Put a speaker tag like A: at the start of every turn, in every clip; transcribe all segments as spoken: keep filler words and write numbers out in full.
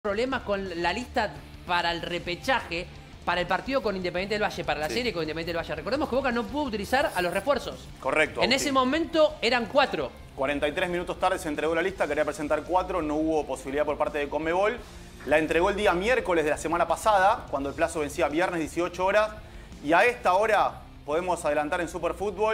A: problemas con la lista para el repechaje, para el partido con Independiente del Valle, para la sí. serie con Independiente del Valle. Recordemos que Boca no pudo utilizar a los refuerzos.
B: Correcto.
A: En Agustín. Ese momento eran cuatro.
B: cuarenta y tres minutos tarde se entregó la lista, quería presentar cuatro, no hubo posibilidad por parte de Conmebol. La entregó el día miércoles de la semana pasada, cuando el plazo vencía viernes dieciocho horas. Y a esta hora podemos adelantar en Superfútbol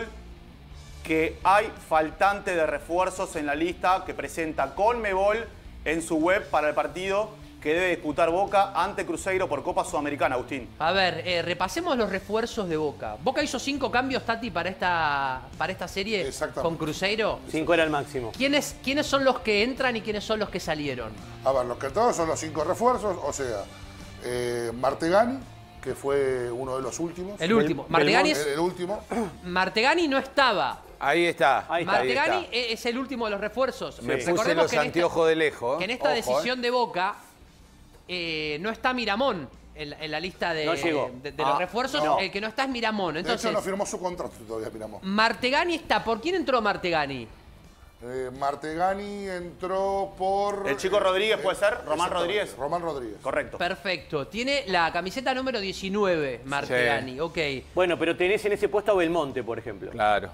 B: que hay faltante de refuerzos en la lista que presenta Conmebol en su web para el partido que debe disputar Boca ante Cruzeiro por Copa Sudamericana, Agustín.
A: A ver, eh, repasemos los refuerzos de Boca. Boca hizo cinco cambios, Tati, para esta, para esta serie con Cruzeiro.
C: Cinco era el máximo.
A: ¿Quiénes, ¿Quiénes son los que entran y quiénes son los que salieron?
D: A ver, los que entraron son los cinco refuerzos, o sea, eh, Martegani, que fue uno de los últimos.
A: El último. El, Martegani es,
D: el, el último.
A: Martegani no estaba.
E: Ahí está. Ahí está
A: Martegani
E: ahí está.
A: es el último de los refuerzos.
E: Sí. Me puse los anteojos de lejos.
A: Que en esta
E: Ojo,
A: decisión
E: eh.
A: de Boca eh, no está Miramón en, en la lista de,
C: no llegó.
A: de, de
C: ah,
A: los refuerzos.
C: No.
A: El que no está es Miramón. Entonces,
D: de hecho, no firmó su contrato todavía Miramón.
A: Martegani está. ¿Por quién entró Martegani?
D: Eh, Martegani entró por...
B: ¿El chico Rodríguez puede ser? ¿Román Rodríguez?
D: Román Rodríguez.
B: Correcto.
A: Perfecto. Tiene la camiseta número diecinueve, Martegani. Sí. Ok.
C: Bueno, pero tenés en ese puesto a Belmonte, por ejemplo.
E: Claro.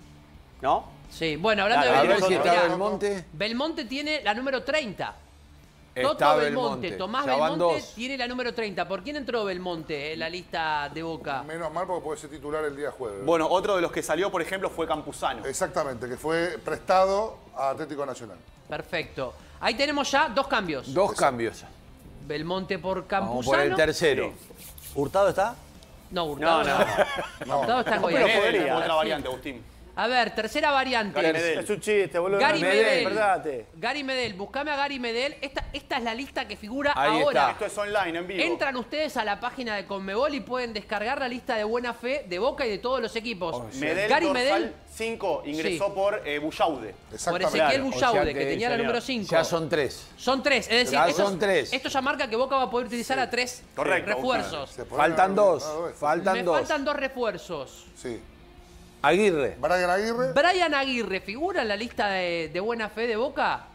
C: ¿No?
A: Sí, bueno, hablando
C: claro,
A: de
E: Belmonte.
A: Belmonte.
E: ¿Está
A: Mirá,
E: Belmonte?
A: Belmonte tiene la número treinta.
E: Está
A: Toto
E: Belmonte.
A: Belmonte, Tomás
E: ya
A: Belmonte tiene la número treinta. ¿Por quién entró Belmonte en la lista de Boca?
D: Menos mal porque puede ser titular el día jueves.
B: Bueno, otro de los que salió, por ejemplo, fue Campuzano.
D: Exactamente, que fue prestado a Atlético Nacional.
A: Perfecto. Ahí tenemos ya dos cambios.
E: Dos
D: Eso.
E: cambios.
A: Belmonte por Campuzano.
E: Vamos por el tercero.
C: Sí. ¿Hurtado está?
A: No, Hurtado no.
C: No,
A: no.
D: no.
A: Hurtado está en
B: Pero
A: Goiás.
B: podría. Otra variante, Agustín.
A: A ver, tercera variante.
B: Gary Medel.
C: Es un chiste, boludo.
A: Gary Medel.
C: Verdad.
A: Gary Medel, buscame a Gary Medel. Esta, esta es la lista que figura
E: Ahí
A: ahora.
E: está.
B: Esto es online, en vivo.
A: Entran ustedes a la página de Conmebol y pueden descargar la lista de buena fe de Boca y de todos los equipos.
E: Oh, sí.
B: Medel,
A: Gary
B: dorsal
A: Medel
B: cinco, ingresó
A: sí.
B: por eh, Bullaude.
A: Por
D: Exactamente.
A: Ezequiel
E: Claro,
A: Bullaude,
E: o sea
A: que,
E: que,
A: tenía la
C: señor,
A: número cinco.
E: Ya son tres.
A: Son tres. Es decir,
E: Ya
A: esto,
E: son tres.
A: esto ya marca que Boca va a poder utilizar a tres
B: Correcto,
A: refuerzos.
D: Se podrían
E: Faltan
D: haber
E: dos.
D: ganado esto.
E: Faltan
A: Me
E: dos.
A: faltan dos refuerzos.
D: Sí.
E: Aguirre.
D: Brian Aguirre.
A: Brian Aguirre, ¿figura en la lista de, de buena fe de Boca?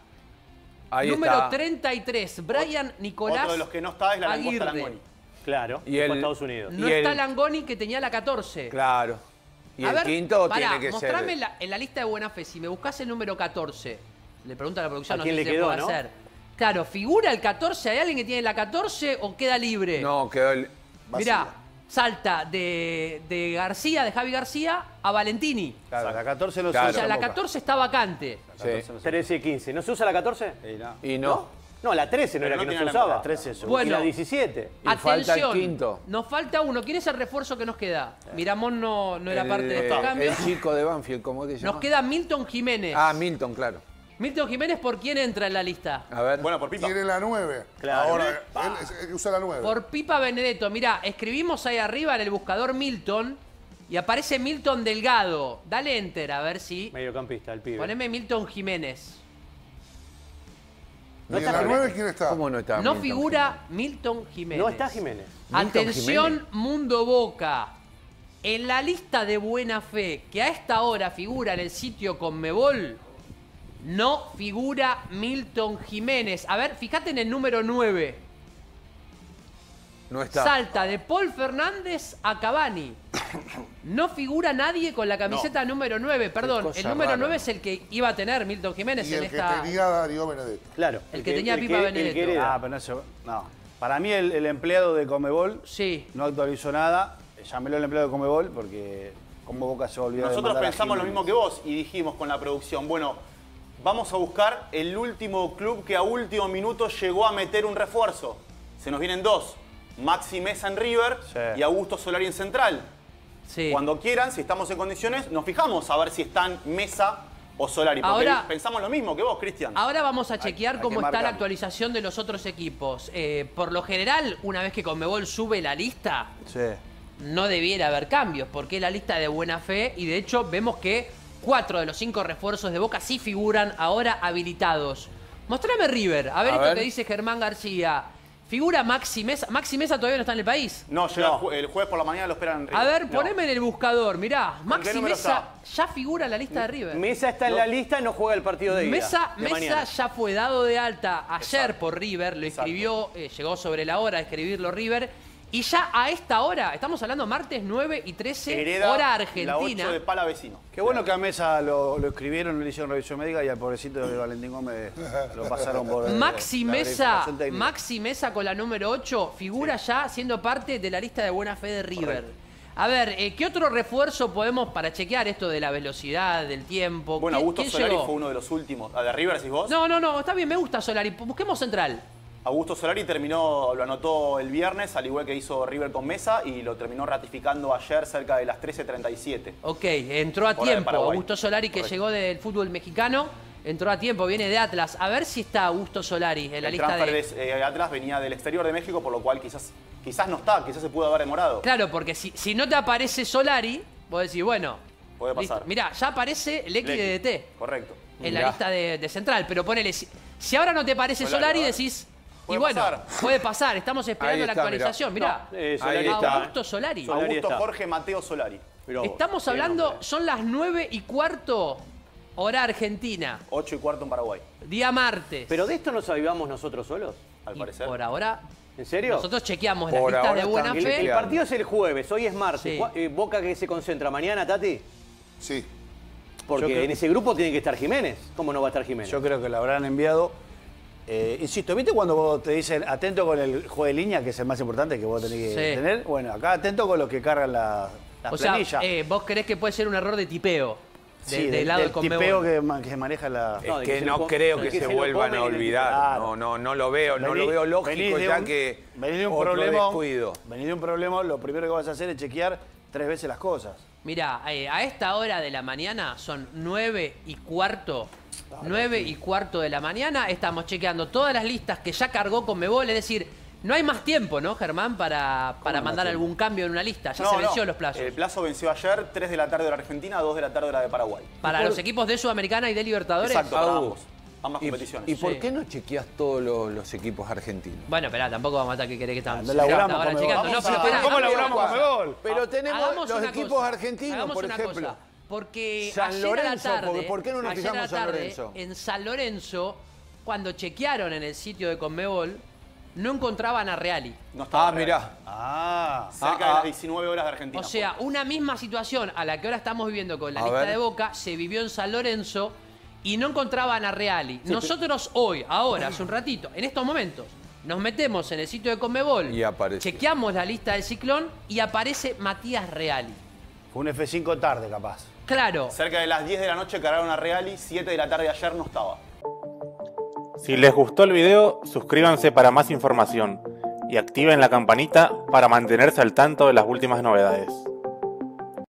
E: Ahí
A: Número
E: está.
A: treinta y tres, Brian Nicolás
B: Otro de los que no está es la langosta
A: Aguirre.
B: Langoni.
C: Claro.
E: Y
C: fue
E: el-
C: a Estados Unidos.
A: No
E: Y
A: está
E: el-
A: Langoni, que tenía la catorce.
E: Claro. Y
A: A
E: el
A: ver,
E: quinto
A: pará,
E: tiene que
A: mostrame
E: ser.
A: la- en la lista de buena fe, si me buscas el número catorce, le pregunta a la producción,
C: ¿A
A: no
C: quién
A: sé
C: le
A: si se
C: quedó,
A: puede
C: no?
A: hacer. Claro, ¿figura el catorce? ¿Hay alguien que tiene la catorce o queda libre?
E: No, quedó el.
A: Mirá, salta de, de García, de Javi García, a Valentini.
C: Claro, la catorce no
E: Claro.
A: O sea, la catorce está vacante.
E: Sí.
C: trece y quince. ¿No se usa la catorce?
E: Y no.
C: No, la trece no
B: Pero
C: era
B: no
C: que no se
B: tiene la-
C: usaba.
B: la trece se usa.
A: Bueno.
C: Y la diecisiete.
E: Y falta el
A: Atención,
E: quinto.
A: nos falta uno. ¿Quién es el refuerzo que nos queda? Miramón no, no era
E: El,
A: parte de
E: eh,
A: estos cambios.
E: El chico de Banfield, ¿cómo que se llama?
A: Nos queda Milton Jiménez.
E: Ah, Milton, claro.
A: Milton Jiménez, ¿por quién entra en la lista?
E: A ver.
B: Bueno, por Pipa.
D: Tiene la nueve.
C: Claro.
D: Ahora, él es el que usa la nueve.
A: Por Pipa Benedetto. Mirá, escribimos ahí arriba en el buscador Milton y aparece Milton Delgado. Dale enter a ver si...
C: Mediocampista, el pibe.
A: Poneme Milton Jiménez.
D: ¿Y en la nueve quién está?
E: ¿Cómo no está?
A: No
E: Milton
A: figura Milton Jiménez.
C: No está Jiménez.
E: Milton
A: Atención,
E: Jiménez.
A: Mundo Boca. En la lista de buena fe que a esta hora figura en el sitio Conmebol, no figura Milton Jiménez. A ver, fíjate en el número nueve.
E: No está.
A: Salta de Paul Fernández a Cavani. No figura nadie con la camiseta número nueve. Perdón,
E: cosa
A: el número
E: rara.
A: nueve es el que iba a tener Milton Jiménez
D: Y
A: en
D: el que
A: esta...
D: tenía Darío Benedetto.
C: Claro.
A: El que tenía Pipa
C: el
A: Benedetto.
C: que hereda.
F: Ah, pero no, eso- no. Para mí el, el empleado de Conmebol
A: Sí.
F: no actualizó nada. Llámelo al empleado de Conmebol porque como Boca se va a olvidar de
B: Nosotros
F: mandar a
B: pensamos lo
F: Jiménez.
B: mismo que vos y dijimos con la producción, bueno, vamos a buscar el último club que a último minuto llegó a meter un refuerzo. Se nos vienen dos, Maxi Mesa en River
F: Sí.
B: y Augusto Solari en Central.
A: Sí.
B: Cuando quieran, si estamos en condiciones, nos fijamos a ver si están Mesa o Solari. Porque
A: Ahora-
B: pensamos lo mismo que vos, Cristian.
A: Ahora vamos a chequear
F: hay
A: cómo
F: que
A: está la
F: marcarlo.
A: actualización de los otros equipos. Eh, por lo general, una vez que Conmebol sube la lista,
F: Sí.
A: no debiera haber cambios, porque es la lista de buena fe y de hecho vemos que cuatro de los cinco refuerzos de Boca sí figuran ahora habilitados. Mostrame River, a ver
E: A
A: esto
E: ver.
A: que dice Germán García. Figura Maxi Mesa. Maxi Mesa todavía no está en el país.
B: No, llega el jue- el jueves por la mañana, lo esperan en River.
A: A ver,
B: No.
A: poneme en el buscador. Mirá,
B: qué
A: Maxi
B: número
A: Mesa ya figura en la lista de River.
C: Mesa está en la lista y no juega el partido de ida.
A: Mesa,
C: de
A: Mesa
C: mañana.
A: ya fue dado de alta ayer
B: Exacto.
A: por River, lo
B: Exacto.
A: escribió, eh, llegó sobre la hora de escribirlo River. Y ya a esta hora, estamos hablando martes nueve y trece,
B: Hereda
A: hora
B: la
A: argentina.
B: ocho de Pala Vecino.
F: Qué bueno que a Mesa lo, lo escribieron, no le hicieron revisión médica y al pobrecito de Valentín Gómez lo pasaron por... eh,
A: Maxi
F: la
A: Mesa,
F: verificación técnica.
A: Maxi Mesa con la número ocho figura ya siendo parte de la lista de buena fe de River. A ver, eh, ¿qué otro refuerzo podemos para chequear esto de la velocidad, del tiempo?
B: Bueno,
A: ¿Qui-
B: Augusto
A: quién
B: Solari
A: llegó?
B: fue uno de los últimos. ¿A de River decís vos?
A: No, no, no, está bien, me gusta Solari. Busquemos central.
B: Augusto Solari terminó, lo anotó el viernes, al igual que hizo River con Mesa, y lo terminó ratificando ayer cerca de las trece treinta y siete.
A: Ok, entró a
B: Hora de
A: tiempo.
B: Paraguay.
A: Augusto Solari, que
B: Correcto.
A: llegó del fútbol mexicano, entró a tiempo, viene de Atlas. A ver si está Augusto Solari en la
B: El
A: lista
B: transfer
A: de...
B: de eh, Atlas venía del exterior de México, por lo cual quizás, quizás no está, quizás se pudo haber demorado.
A: Claro, porque si, si no te aparece Solari, vos decís, bueno...
B: Puede pasar.
A: listo. Mirá, ya aparece el X
B: Lecky.
A: de D T
B: Correcto.
A: en la lista de, de central. Pero ponele, si, si ahora no te aparece
B: Solari,
A: Solari,
B: a ver.
A: decís... Y
B: Puede
A: bueno,
B: pasar.
A: puede pasar. Estamos esperando
E: Ahí
A: la
E: está,
A: actualización. Mirá,
C: No, eh, Solari
E: Ahí está.
A: Augusto Solari.
C: Solari
B: Augusto
C: está.
B: Jorge Mateo Solari.
C: Mirá vos,
A: Estamos
C: qué
A: hablando,
C: nombre.
A: son las nueve y cuarto, hora argentina.
B: ocho y cuarto en Paraguay,
A: Día martes.
C: ¿Pero de esto nos avivamos nosotros solos?
B: al
A: Y
B: parecer.
A: por ahora,
C: ¿En serio?
A: nosotros chequeamos las
E: Por
A: listas
E: ahora
A: de buena
E: están
C: el,
A: fe.
C: el partido es el jueves, hoy es martes.
A: Sí.
C: ¿Cuá- eh, ¿Boca que se concentra mañana, Tati?
D: Sí.
C: Porque
F: Yo creo-
C: en ese grupo tiene que estar Jiménez. ¿Cómo no va a estar Jiménez?
F: Yo creo que lo habrán enviado. Eh, insisto, ¿viste cuando vos te dicen atento con el juego de línea, que es el más importante que vos tenés que
A: Sí.
F: tener? Bueno, acá atento con los que cargan la, la
A: O sea,
F: planilla.
A: eh, vos creés que puede ser un error de tipeo. De,
F: Sí,
A: del
F: del,
A: lado
F: del
A: del Conmebol.
F: tipeo que, ma- que maneja la...
C: No, de
E: Es
C: que
E: que
C: se
E: no
C: lo-
E: creo
C: de
E: que
C: que
E: se
C: se lo
E: vuelvan
C: comen
E: a
C: en el-
E: olvidar.
F: Claro.
E: No, no, no lo veo, no
F: Vení-
E: lo veo
F: venís
E: lógico
F: de
E: ya
F: un-
E: que
F: venís de un
E: otro
F: problema,
E: descuido.
F: venís de un problema, lo primero que vas a hacer es chequear tres veces las cosas.
A: Mirá, eh, a esta hora de la mañana son nueve y cuarto. nueve y cuarto de la mañana. Estamos chequeando todas las listas que ya cargó Conmebol. Es decir, no hay más tiempo, ¿no, Germán? Para, para mandar algún cambio en una lista. Ya
B: No,
A: se venció
B: no.
A: los plazos.
B: El plazo venció ayer, tres de la tarde de la Argentina, dos de la tarde de la de Paraguay.
A: Para los equipos de Sudamericana y de Libertadores.
B: Exacto, para
E: Agu,
B: ambos. Ambas
E: ¿Y,
B: competiciones.
E: ¿y por
A: Sí.
E: qué no chequeas todos los, los equipos argentinos?
A: Bueno, esperá, tampoco vamos a estar que querés que estamos.
F: No laburamos
A: ahora
F: Conmebol.
A: chequeando. No,
B: Vamos
A: pero
B: a-
A: esperá,
F: ¿Cómo
A: hagamos
F: laburamos
A: una
F: con
A: cosa.
F: Conmebol?
E: Pero tenemos
A: Hagamos
E: los
A: una
E: equipos
A: cosa,
E: argentinos,
A: hagamos
E: por
A: una
E: ejemplo.
A: cosa, porque
E: San
A: ayer a la
E: Lorenzo,
A: tarde,
E: porque ¿por qué no nos
A: ayer
E: fijamos
A: a la
E: en San
A: tarde,
E: Lorenzo?
A: En San Lorenzo, cuando chequearon en el sitio de Conmebol, no encontraban a Reali.
B: No estaba
E: Ah,
B: real.
E: mirá.
F: Ah,
B: Cerca
E: Ah,
B: de
E: ah.
B: las diecinueve horas de Argentina.
A: O sea, una misma situación a la que ahora estamos viviendo con la
E: A
A: lista
E: ver.
A: de Boca, se vivió en San Lorenzo y no encontraban a Reali. Nosotros hoy, ahora, hace un ratito, en estos momentos, nos metemos en el sitio de Conmebol,
E: Y aparece.
A: chequeamos la lista del Ciclón y aparece Matías Reali.
F: fue un F cinco tarde capaz.
A: Claro,
B: Cerca de las diez de la noche cargaron a Reali, siete de la tarde de ayer no estaba.
G: Si les gustó el video, suscríbanse para más información y activen la campanita para mantenerse al tanto de las últimas novedades.